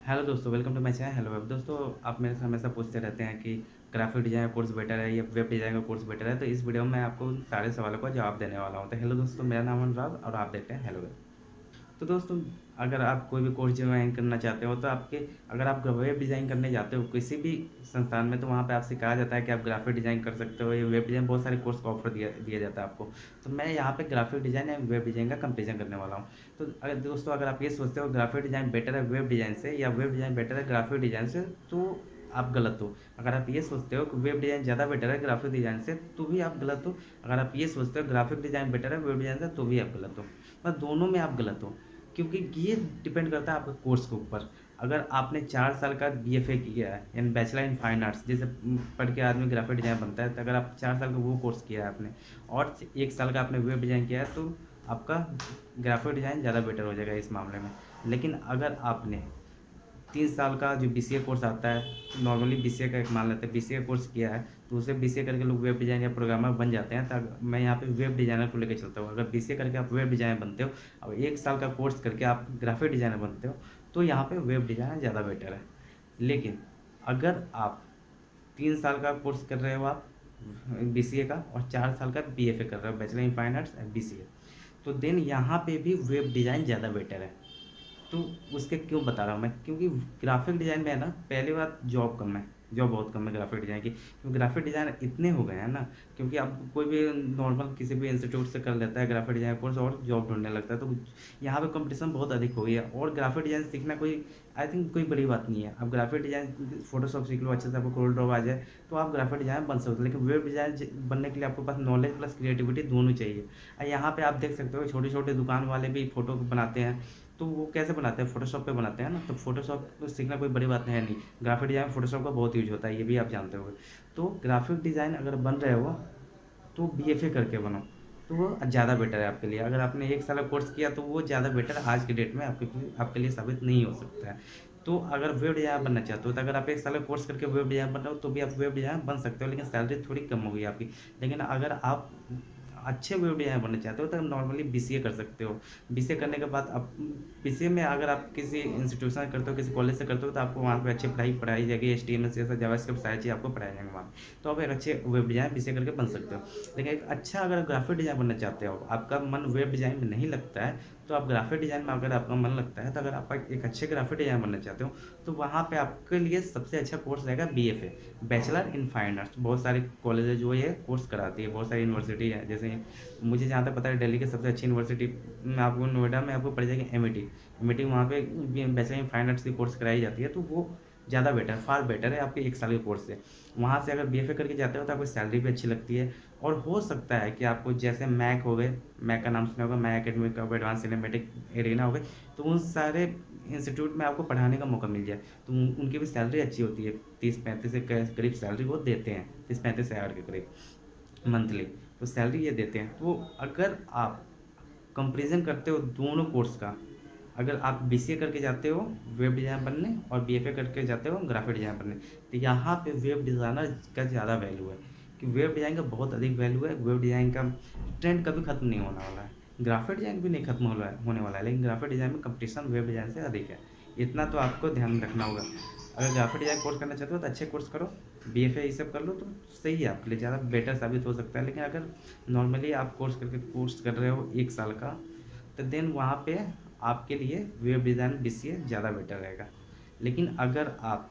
Hello दोस्तों, welcome to my channel. Hello web दोस्तों, आप मेरे से हमेशा पूछते रहते हैं कि ग्राफिक डिज़ाइन का कोर्स बेटर है या वेब डिज़ाइन का कोर्स बेटर है। तो इस वीडियो में मैं आपको उन सारे सवालों का जवाब देने वाला हूं। तो हेलो दोस्तों, मेरा नाम है अनुराग और आप देखते हैं हेलो वेब। तो दोस्तों, अगर आप कोई भी कोर्स ज्वाइन करना चाहते हो तो आपके अगर आप वेब डिज़ाइन करने जाते हो किसी भी संस्थान में, तो वहाँ पे आपसे कहा जाता है कि आप ग्राफिक डिज़ाइन कर सकते हो या वेब डिज़ाइन, बहुत सारे कोर्स का ऑफर दिया जाता है आपको। तो मैं यहाँ पे ग्राफिक डिज़ाइन या वेब डिज़ाइन का कंपेरिजन करने वाला हूँ। तो अगर दोस्तों, अगर आप ये सोचते हो ग्राफिक डिज़ाइन बेटर है वेब डिज़ाइन से या वेब डिज़ाइन बेटर है ग्राफिक डिज़ाइन से, तो आप गलत हो। अगर आप ये सोचते हो कि वेब डिज़ाइन ज़्यादा बेटर है ग्राफिक डिज़ाइन से, तो भी आप गलत हो। अगर आप ये सोचते हो ग्राफिक डिज़ाइन बेटर है वेब डिज़ाइन से, तो भी आप गलत हो। बस दोनों में आप गलत हो, क्योंकि ये डिपेंड करता है आपके कोर्स के ऊपर। अगर आपने 4 साल का बीएफए किया है यानी बैचलर इन फाइन आर्ट्स, जैसे पढ़ के आदमी ग्राफिक डिज़ाइन बनता है, तो अगर आप 4 साल का वो कोर्स किया है आपने और 1 साल का आपने वेब डिज़ाइन किया है, तो आपका ग्राफिक डिज़ाइन ज़्यादा बेटर हो जाएगा इस मामले में। लेकिन अगर आपने 3 साल का जो बीसीए कोर्स आता है, नॉर्मली बीसीए का एक मान लेते हैं, बीसीए कोर्स किया है तो उसे बीसीए करके लोग वेब डिज़ाइन या प्रोग्रामर बन जाते हैं। तो मैं यहाँ पे वेब डिज़ाइनर को लेकर चलता हूँ। अगर बीसीए करके आप वेब डिज़ाइनर बनते हो और 1 साल का कोर्स करके आप ग्राफिक डिज़ाइनर बनते हो, तो यहाँ पे वेब डिज़ाइनर ज़्यादा बेटर है। लेकिन अगर आप 3 साल का कोर्स कर रहे हो आप बीसीए का और 4 साल का बीएफए कर रहे हो, bachelor in fine arts BCA, तो देन यहाँ पे भी वेब डिज़ाइन ज़्यादा बेटर है। तो उसके क्यों बता रहा हूँ मैं, क्योंकि ग्राफिक डिज़ाइन में है ना, पहली बात जॉब कम है, जॉब बहुत कम है ग्राफिक डिज़ाइन की। क्योंकि ग्राफिक डिज़ाइन इतने हो गए हैं ना, क्योंकि अब कोई भी नॉर्मल किसी भी इंस्टीट्यूट से कर लेता है ग्राफिक डिज़ाइन कोर्स और जॉब ढूंढने लगता है। तो यहाँ पे कंपटीशन बहुत अधिक हो गया है और ग्राफिक डिज़ाइन सीखना कोई, आई थिंक, कोई बड़ी बात नहीं है। आप ग्राफिक डिज़ाइन फोटोशॉप सीख लो अच्छे से, आपको कोल ड्रॉ आ जाए तो आप ग्राफिक डिज़ाइन बन सकते हो। लेकिन वेब डिज़ाइन बनने के लिए आपके पास नॉलेज प्लस क्रिएटिविटी दोनों चाहिए। यहाँ पे आप देख सकते हो छोटे छोटे दुकान वाले भी फोटो बनाते हैं। तो वो कैसे बनाते हैं? फोटोशॉप पे बनाते हैं ना। तो फोटोशॉप को सीखना कोई बड़ी बात है नहीं। ग्राफिक डिज़ाइन फोटोशॉप का बहुत यूज होता है, ये भी आप जानते होंगे। तो ग्राफिक डिज़ाइन अगर बन रहे हो तो बीएफए करके बनो, तो वो ज़्यादा बेटर है आपके लिए। अगर आपने 1 साल का कोर्स किया तो वो ज़्यादा बेटर आज के डेट में आपके लिए साबित नहीं हो सकता है। तो अगर वेब डिज़ाइन बनना चाहते हो, तो अगर आप 1 साल का कोर्स करके वेब डिज़ाइन बन रहे हो, तो भी आप वेब डिज़ाइन बन सकते हो, लेकिन सैलरी थोड़ी कम होगी आपकी। लेकिन अगर आप अच्छे वेब डिज़ाइन बनना चाहते हो तो नॉर्मली बीसीए कर सकते हो। बीसीए करने के बाद आप बीसीए में अगर आप किसी इंस्टीट्यूशन से करते हो, किसी कॉलेज से करते हो, तो आपको वहाँ पे अच्छी पढ़ाई पढ़ाई जाएगी, एचटीएमएल CSS जावास्क्रिप्ट सारी चीज़ आपको पढ़ाई जाएंगे वहाँ। तो आप एक अच्छे वेब डिज़ाइन बीसीए करके बन सकते हो। लेकिन एक अच्छा अगर ग्राफिक डिज़ाइन बनना चाहते हो, आपका मन वेब डिज़ाइन में नहीं लगता है, तो आप ग्राफिक डिज़ाइन में अगर आपका मन लगता है, तो अगर आप एक अच्छे ग्राफिक डिज़ाइन बनना चाहते हो, तो वहाँ पे आपके लिए सबसे अच्छा कोर्स रहेगा BFA, bachelor in fine arts. बहुत सारे कॉलेज है जो ये कोर्स कराती है, बहुत सारी यूनिवर्सिटी है। जैसे मुझे जहाँ तक पता है, दिल्ली की सबसे अच्छी यूनिवर्सिटी में आपको नोएडा में आपको पड़ जाएगी एमईटी। वहाँ पे बैचलर इन फाइन आर्ट्स की कोर्स कराई जाती है, तो वो ज़्यादा बेटर, फार बेटर है आपके 1 साल के कोर्स से। वहाँ से अगर बीएफए करके जाते हो तो आपको सैलरी भी अच्छी लगती है। और हो सकता है कि आपको जैसे मैक हो गए, मैक का नाम सुना होगा, MAAC academic of advance cinematic arena हो गए, तो उन सारे इंस्टीट्यूट में आपको पढ़ाने का मौका मिल जाए, तो उनकी भी सैलरी अच्छी होती है। 30-35 के करीब सैलरी वो देते हैं, 30-35 हज़ार के करीब मंथली, तो सैलरी ये देते हैं। तो अगर आप कंपेरिजन करते हो दोनों कोर्स का, अगर आप बीसीए करके जाते हो वेब डिज़ाइन बनने और बीएफए करके जाते हो ग्राफिक डिज़ाइन बनने, तो यहाँ पे वेब डिज़ाइनर का ज़्यादा वैल्यू है, कि वेब डिज़ाइन का बहुत अधिक वैल्यू है। वेब डिज़ाइन का ट्रेंड कभी ख़त्म नहीं होने वाला है, ग्राफिक डिज़ाइन भी नहीं खत्म होने वाला है, लेकिन ग्राफिक डिज़ाइन में कंपटीशन वेब डिज़ाइन से अधिक है। इतना तो आपको ध्यान रखना होगा। अगर ग्राफिक डिज़ाइन कोर्स करना चाहते हो तो अच्छे कोर्स करो, बीएफए ये सब कर लो, तो सही है, आपके लिए ज़्यादा बेटर साबित हो सकता है। लेकिन अगर नॉर्मली आप कोर्स कर रहे हो 1 साल का, तो देन वहाँ पे आपके लिए वेब डिज़ाइन बीसीए ज़्यादा बेटर रहेगा। लेकिन अगर आप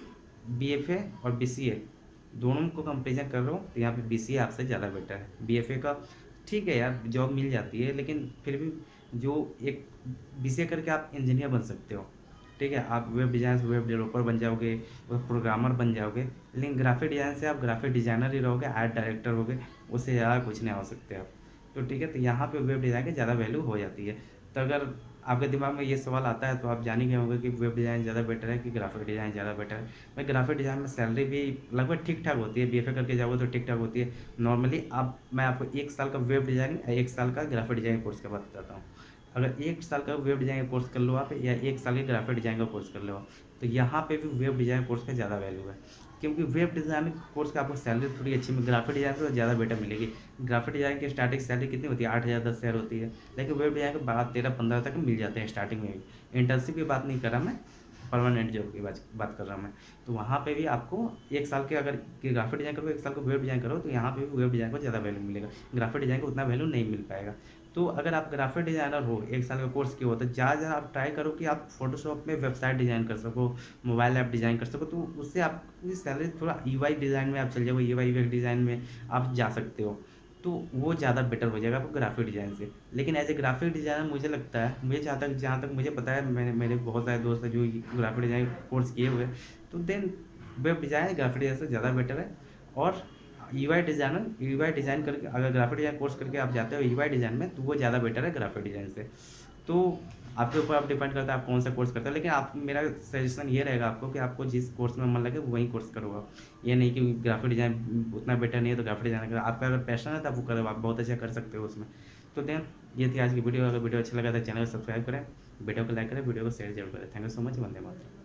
बीएफए और बीसीए दोनों को कंपेरिजन कर रहे हो, तो यहाँ पे बीसीए आपसे ज़्यादा बेटर है। बीएफए का ठीक है यार, जॉब मिल जाती है, लेकिन फिर भी जो एक बीसीए करके आप इंजीनियर बन सकते हो, ठीक है, आप वेब डिज़ाइन से वेब डेवलपर बन जाओगे, प्रोग्रामर बन जाओगे। लेकिन ग्राफिक डिज़ाइन से आप ग्राफिक डिज़ाइनर ही रहोगे, आर्ट डायरेक्टर होगे, उससे ज़्यादा कुछ नहीं हो सकते आप। तो ठीक है, तो यहाँ पे वेब डिज़ाइन की ज़्यादा वैल्यू हो जाती है। तो अगर आपके दिमाग में ये सवाल आता है, तो आप जान ही गए होंगे कि वेब डिज़ाइन ज़्यादा बेटर है कि ग्राफिक डिज़ाइन ज़्यादा बेटर है। मैं ग्राफिक डिज़ाइन में सैलरी भी लगभग ठीक ठाक होती है, बीएफए करके जाओगे तो ठीक ठाक होती है नॉर्मली। आप मैं आपको 1 साल का वेब डिज़ाइन या 1 साल का ग्राफिक डिज़ाइन कोर्स का बताता हूँ। अगर 1 साल का वेब डिज़ाइन का कोर्स कर लो आप, या 1 साल के ग्राफिक डिज़ाइन का कोर्स कर लो, तो यहाँ पे भी वेब डिज़ाइन कोर्स का ज़्यादा वैल्यू है। क्योंकि वेब डिज़ाइन कोर्स का आपको सैलरी थोड़ी अच्छी ग्राफिक डिज़ाइन से ज़्यादा बेटर मिलेगी। ग्राफिक डिज़ाइन की स्टार्टिंग सैलरी कितनी होती है? 8,000 10,000 होती है। लेकिन वेब डिज़ाइन के 12 13 15 तक मिल जाते हैं स्टार्टिंग में भी। इंटर्नशिप की बात नहीं कर रहा मैं, परमानेंट जॉब की बात कर रहा हूँ मैं। तो वहाँ पे भी आपको 1 साल के अगर ग्राफिक डिज़ाइन करो, 1 साल को वेब डिज़ाइन करो, तो यहाँ पे भी वेब डिज़ाइन को ज़्यादा वैल्यू मिलेगा, ग्राफिक डिज़ाइन को उतना वैल्यू नहीं मिल पाएगा। तो अगर आप ग्राफिक डिज़ाइनर हो, 1 साल का कोर्स किया हो, तो ज़्यादा आप ट्राई करो कि आप फ़ोटोशॉप में वेबसाइट डिज़ाइन कर सको, मोबाइल ऐप डिज़ाइन कर सको, तो उससे आपकी सैलरी थोड़ा यूआई डिज़ाइन में आप चल जाओगे, यूआई यूएक्स डिज़ाइन में आप जा सकते हो, तो वो ज़्यादा बेटर हो जाएगा आपको ग्राफिक डिज़ाइन से। लेकिन एज ए ग्राफिक डिज़ाइनर मुझे लगता है, मुझे जहाँ तक मुझे पता है, मैंने मेरे बहुत सारे दोस्त हैं जो ग्राफिक डिज़ाइन कोर्स किए हुए हैं, तो then web design graphic design से ज़्यादा बेटर है। और यूआई डिज़ाइन करके अगर ग्राफिक डिज़ाइन कोर्स करके आप जाते हो यूआई डिज़ाइन में, तो वो ज़्यादा बेटर है ग्राफिक डिज़ाइन से। तो आपके ऊपर आप डिपेंड करता है आप कौन सा कोर्स करते हो, लेकिन आप मेरा सजेशन ये रहेगा आपको कि आपको जिस कोर्स में मन लगे वही कोर्स करो आप। ये नहीं कि ग्राफिक डिज़ाइन उतना बेटर नहीं है तो ग्राफिक डिज़ाइन करो, आपका अगर पैशन है तो आप वो करो, आप बहुत अच्छा कर सकते हो उसमें। तो देन ये थी आज की वीडियो। अगर वीडियो अच्छा लगा तो चैनल को सब्सक्राइब करें, वीडियो को लाइक करें, वीडियो को शेयर जरूर करें। Thank you so much. वंदे मातरम।